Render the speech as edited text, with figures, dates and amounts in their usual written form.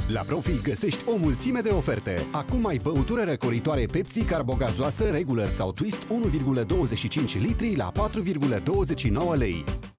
La Profi găsești o mulțime de oferte. Acum ai băutură răcoritoare Pepsi carbogazoasă regular sau twist 1,25 litri la 4,29 lei.